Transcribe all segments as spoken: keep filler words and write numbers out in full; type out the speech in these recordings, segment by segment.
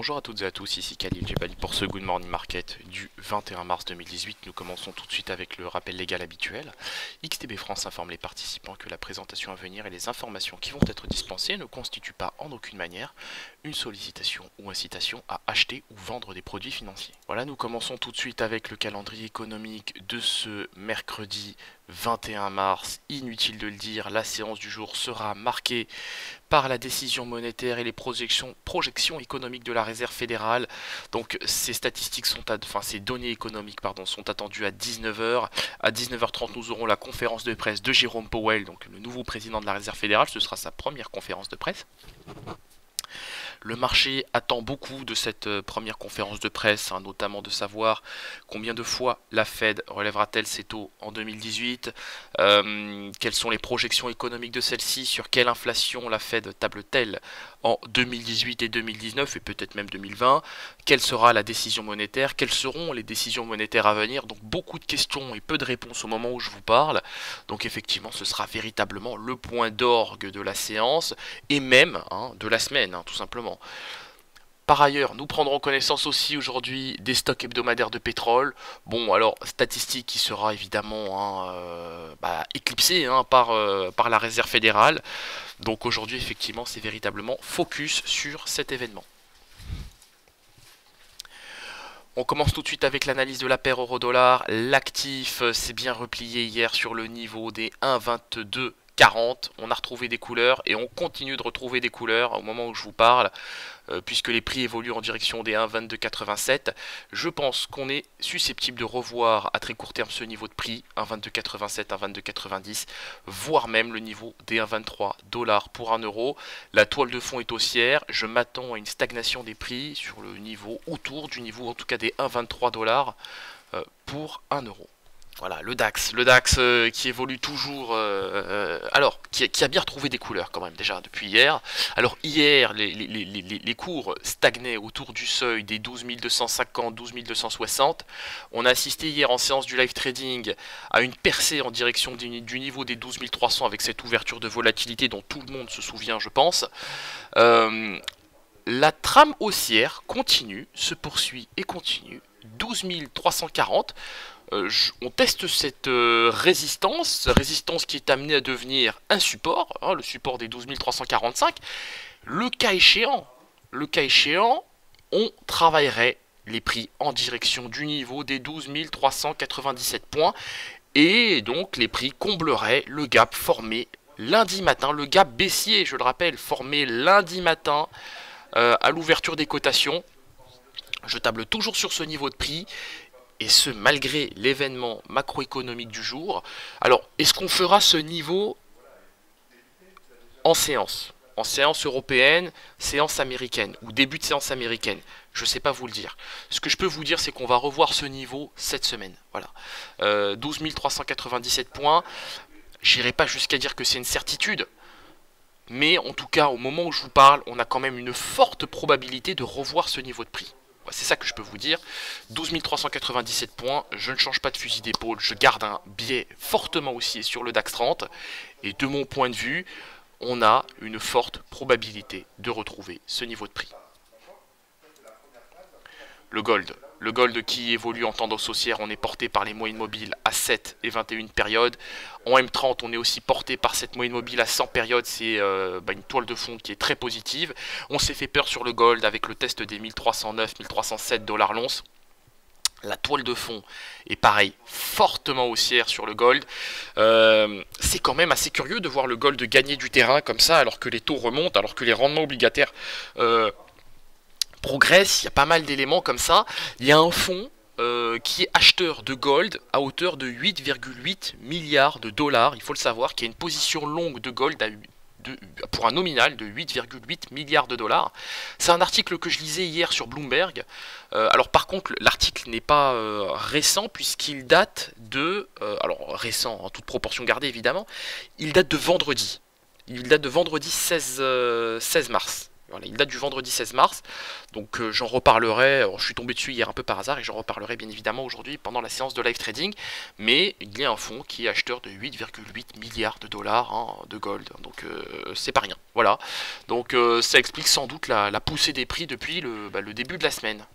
Bonjour à toutes et à tous, ici Khalil Jebali pour ce Good Morning Market du vingt et un mars deux mille dix-huit. Nous commençons tout de suite avec le rappel légal habituel. X T B France informe les participants que la présentation à venir et les informations qui vont être dispensées ne constituent pas en aucune manière une sollicitation ou incitation à acheter ou vendre des produits financiers. Voilà, nous commençons tout de suite avec le calendrier économique de ce mercredi vingt et un mars. Inutile de le dire, la séance du jour sera marquée par la décision monétaire et les projections, projections économiques de la Réserve fédérale. Donc ces statistiques sont, à, enfin ces données économiques pardon, sont attendues à dix-neuf heures. À dix-neuf heures trente, nous aurons la conférence de presse de Jérôme Powell, donc le nouveau président de la Réserve fédérale. Ce sera sa première conférence de presse. Le marché attend beaucoup de cette première conférence de presse, hein, notamment de savoir combien de fois la Fed relèvera-t-elle ses taux en deux mille dix-huit, euh, quelles sont les projections économiques de celle-ci, sur quelle inflation la Fed table-t-elle en deux mille dix-huit et deux mille dix-neuf et peut-être même deux mille vingt, quelle sera la décision monétaire, quelles seront les décisions monétaires à venir. Donc beaucoup de questions et peu de réponses au moment où je vous parle. Donc effectivement ce sera véritablement le point d'orgue de la séance et même hein, de la semaine, hein, tout simplement. Par ailleurs, nous prendrons connaissance aussi aujourd'hui des stocks hebdomadaires de pétrole. Bon, alors, statistique qui sera évidemment hein, euh, bah, éclipsée hein, par, euh, par la Réserve fédérale. Donc aujourd'hui, effectivement, c'est véritablement focus sur cet événement. On commence tout de suite avec l'analyse de la paire euro-dollar. L'actif s'est bien replié hier sur le niveau des un virgule vingt-deux quarante. On a retrouvé des couleurs et on continue de retrouver des couleurs au moment où je vous parle, euh, puisque les prix évoluent en direction des un virgule vingt-deux quatre-vingt-sept. Je pense qu'on est susceptible de revoir à très court terme ce niveau de prix, un virgule vingt-deux quatre-vingt-sept, un virgule vingt-deux quatre-vingt-dix, voire même le niveau des un virgule vingt-trois dollars pour un euro. La toile de fond est haussière. Je m'attends à une stagnation des prix sur le niveau autour du niveau, en tout cas des un virgule vingt-trois dollars euh, pour un euro. Voilà, le DAX, le DAX euh, qui évolue toujours, euh, euh, alors, qui, qui a bien retrouvé des couleurs quand même déjà depuis hier. Alors hier, les, les, les, les, les cours stagnaient autour du seuil des douze mille deux cent cinquante, douze mille deux cent soixante. On a assisté hier en séance du live trading à une percée en direction du, du niveau des douze mille trois cents avec cette ouverture de volatilité dont tout le monde se souvient, je pense. Euh, la trame haussière continue, se poursuit et continue. douze mille trois cent quarante. Euh, je, on teste cette euh, résistance, résistance qui est amenée à devenir un support, hein, le support des douze mille trois cent quarante-cinq. Le cas échéant, le cas échéant, on travaillerait les prix en direction du niveau des douze mille trois cent quatre-vingt-dix-sept points et donc les prix combleraient le gap formé lundi matin, le gap baissier, je le rappelle, formé lundi matin euh, à l'ouverture des cotations. Je table toujours sur ce niveau de prix. Et ce, malgré l'événement macroéconomique du jour. Alors, est-ce qu'on fera ce niveau en séance? En séance européenne, séance américaine, ou début de séance américaine? Je ne sais pas vous le dire. Ce que je peux vous dire, c'est qu'on va revoir ce niveau cette semaine. Voilà. Euh, douze mille trois cent quatre-vingt-dix-sept points. J'irai pas jusqu'à dire que c'est une certitude. Mais en tout cas, au moment où je vous parle, on a quand même une forte probabilité de revoir ce niveau de prix. C'est ça que je peux vous dire. douze mille trois cent quatre-vingt-dix-sept points, je ne change pas de fusil d'épaule, je garde un biais fortement haussier sur le DAX trente. Et de mon point de vue, on a une forte probabilité de retrouver ce niveau de prix. Le gold. Le gold qui évolue en tendance haussière, on est porté par les moyennes mobiles à sept et vingt et une périodes. En M trente, on est aussi porté par cette moyenne mobile à cent périodes. C'est euh, bah, une toile de fond qui est très positive. On s'est fait peur sur le gold avec le test des mille trois cent neuf, mille trois cent sept dollars l'once. La toile de fond est pareil, fortement haussière sur le gold. Euh, c'est quand même assez curieux de voir le gold gagner du terrain comme ça alors que les taux remontent, alors que les rendements obligataires Euh, progresse, il y a pas mal d'éléments comme ça. Il y a un fonds euh, qui est acheteur de gold à hauteur de huit virgule huit milliards de dollars, il faut le savoir, qui a une position longue de gold à, de, pour un nominal de huit virgule huit milliards de dollars. C'est un article que je lisais hier sur Bloomberg. Euh, alors par contre, l'article n'est pas euh, récent puisqu'il date de... Euh, alors récent en toute proportion gardée évidemment, il date de vendredi. Il date de vendredi seize, euh, seize mars. Voilà, il date du vendredi seize mars, donc euh, j'en reparlerai, alors, je suis tombé dessus hier un peu par hasard et j'en reparlerai bien évidemment aujourd'hui pendant la séance de live trading, mais il y a un fonds qui est acheteur de huit virgule huit milliards de dollars hein, de gold, donc euh, c'est pas rien, voilà, donc euh, ça explique sans doute la, la poussée des prix depuis le, bah, le début de la semaine.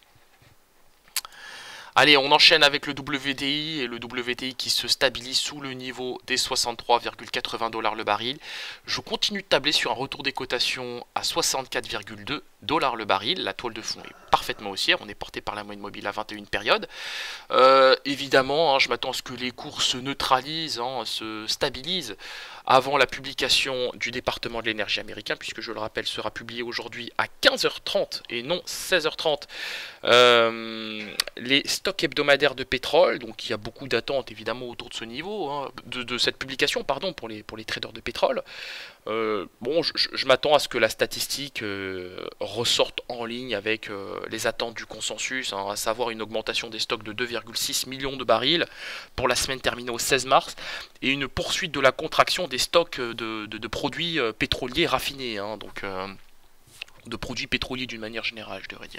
Allez, on enchaîne avec le W T I et le W T I qui se stabilise sous le niveau des soixante-trois virgule quatre-vingts dollars le baril. Je continue de tabler sur un retour des cotations à soixante-quatre virgule deux dollars le baril. La toile de fond est parfaitement haussière, on est porté par la moyenne mobile à vingt et une périodes. Euh, évidemment, hein, je m'attends à ce que les cours se neutralisent, hein, se stabilisent avant la publication du département de l'énergie américain, puisque je le rappelle sera publié aujourd'hui à quinze heures trente et non seize heures trente. Euh, les stocks hebdomadaires de pétrole, donc il y a beaucoup d'attentes évidemment autour de ce niveau, hein, de, de cette publication, pardon, pour les, pour les traders de pétrole. Euh, bon, je, je m'attends à ce que la statistique euh, ressorte en ligne avec euh, les attentes du consensus, hein, à savoir une augmentation des stocks de deux virgule six millions de barils pour la semaine terminée au seize mars, et une poursuite de la contraction des stocks de, de, de produits euh, pétroliers raffinés, hein, donc euh, de produits pétroliers d'une manière générale, je devrais dire.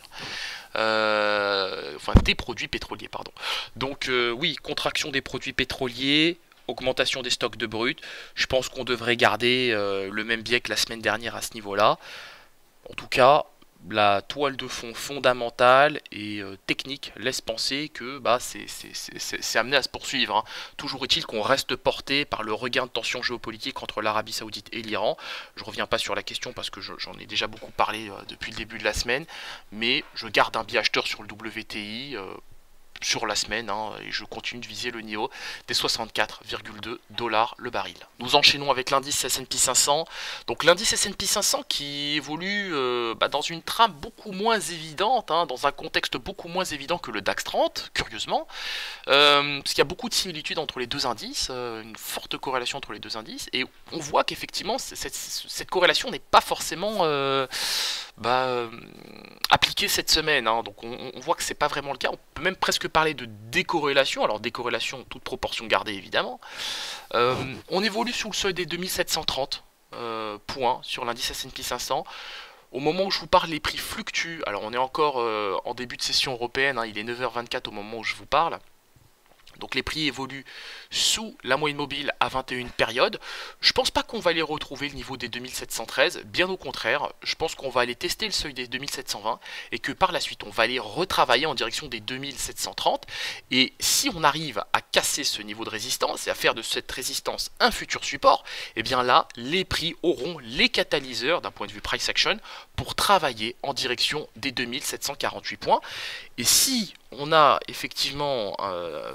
Euh, enfin, des produits pétroliers, pardon. Donc euh, oui, contraction des produits pétroliers, augmentation des stocks de brut. Je pense qu'on devrait garder euh, le même biais que la semaine dernière à ce niveau-là. En tout cas, la toile de fond fondamentale et euh, technique laisse penser que bah, c'est amené à se poursuivre. Hein. Toujours est-il qu'on reste porté par le regain de tension géopolitique entre l'Arabie Saoudite et l'Iran. Je ne reviens pas sur la question parce que j'en ai déjà beaucoup parlé euh, depuis le début de la semaine, mais je garde un biais acheteur sur le W T I. Euh, sur la semaine, hein, et je continue de viser le niveau des soixante-quatre virgule deux dollars le baril. Nous enchaînons avec l'indice S and P cinq cents. Donc l'indice S and P cinq cents qui évolue euh, bah, dans une trame beaucoup moins évidente, hein, dans un contexte beaucoup moins évident que le DAX trente, curieusement, euh, parce qu'il y a beaucoup de similitudes entre les deux indices, euh, une forte corrélation entre les deux indices, et on voit qu'effectivement cette, cette corrélation n'est pas forcément euh, bah, euh, appliquée cette semaine, hein. Donc on, on voit que c'est pas vraiment le cas. On peut même presque parler de décorrélation, alors décorrélation toute proportion gardée évidemment. Euh, on évolue sous le seuil des deux mille sept cent trente euh, points sur l'indice S and P cinq cents. Au moment où je vous parle, les prix fluctuent. Alors on est encore euh, en début de session européenne, hein, il est neuf heures vingt-quatre au moment où je vous parle. Donc les prix évoluent sous la moyenne mobile à vingt et une périodes. Je pense pas qu'on va aller retrouver le niveau des deux mille sept cent treize, bien au contraire, je pense qu'on va aller tester le seuil des deux mille sept cent vingt et que par la suite on va aller retravailler en direction des deux mille sept cent trente, et si on arrive à casser ce niveau de résistance et à faire de cette résistance un futur support, et bien là les prix auront les catalyseurs d'un point de vue price action pour travailler en direction des deux mille sept cent quarante-huit points. Et si on a effectivement euh,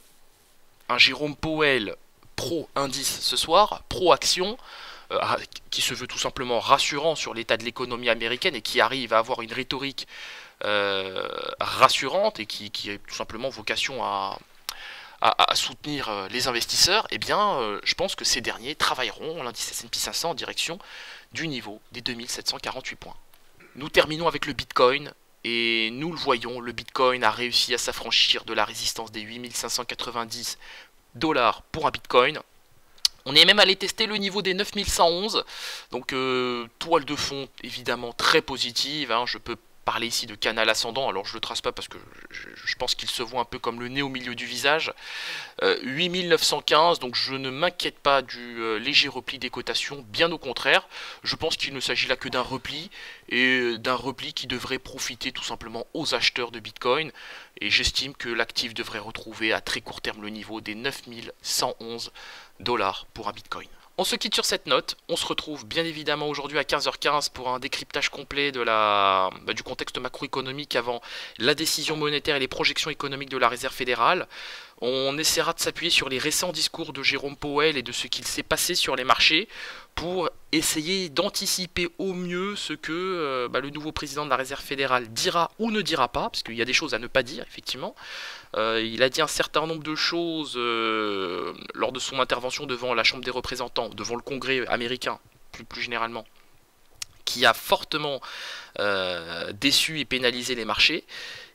un Jérôme Powell pro-indice ce soir, pro-action, euh, qui se veut tout simplement rassurant sur l'état de l'économie américaine et qui arrive à avoir une rhétorique euh, rassurante et qui, qui a tout simplement vocation à, à, à soutenir les investisseurs, eh bien euh, je pense que ces derniers travailleront l'indice S and P cinq cents en direction du niveau des deux mille sept cent quarante-huit points. Nous terminons avec le Bitcoin. Et nous le voyons, le Bitcoin a réussi à s'affranchir de la résistance des huit mille cinq cent quatre-vingt-dix dollars pour un Bitcoin. On est même allé tester le niveau des neuf mille cent onze. Donc euh, toile de fond évidemment très positive, hein. Je peux parler ici de canal ascendant, alors je ne le trace pas parce que je, je pense qu'il se voit un peu comme le nez au milieu du visage. Euh, huit mille neuf cent quinze, donc je ne m'inquiète pas du euh, léger repli des cotations, bien au contraire. Je pense qu'il ne s'agit là que d'un repli, et d'un repli qui devrait profiter tout simplement aux acheteurs de Bitcoin. Et j'estime que l'actif devrait retrouver à très court terme le niveau des neuf mille cent onze dollars pour un Bitcoin. On se quitte sur cette note, on se retrouve bien évidemment aujourd'hui à quinze heures quinze pour un décryptage complet de la, bah, du contexte macroéconomique avant la décision monétaire et les projections économiques de la Réserve fédérale. On essaiera de s'appuyer sur les récents discours de Jérôme Powell et de ce qu'il s'est passé sur les marchés pour essayer d'anticiper au mieux ce que euh, bah, le nouveau président de la Réserve fédérale dira ou ne dira pas, parce qu'il y a des choses à ne pas dire, effectivement. Euh, il a dit un certain nombre de choses euh, lors de son intervention devant la Chambre des représentants, devant le Congrès américain, plus, plus généralement, qui a fortement euh, déçu et pénalisé les marchés.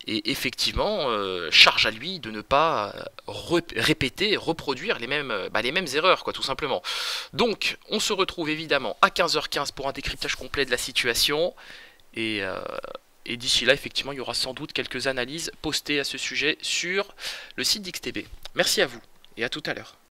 Et effectivement, euh, charge à lui de ne pas re répéter, reproduire les mêmes, bah, les mêmes erreurs, quoi, tout simplement. Donc, on se retrouve évidemment à quinze heures quinze pour un décryptage complet de la situation. Et, euh, et d'ici là, effectivement, il y aura sans doute quelques analyses postées à ce sujet sur le site d'X T B. Merci à vous et à tout à l'heure.